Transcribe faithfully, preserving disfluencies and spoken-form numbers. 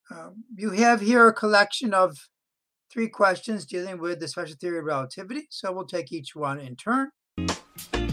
Um, you have here a collection of three questions dealing with the special theory of relativity, so we'll take each one in turn.